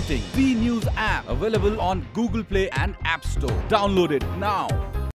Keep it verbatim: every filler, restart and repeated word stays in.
supporting V News app, available on Google Play and App Store. Download it now.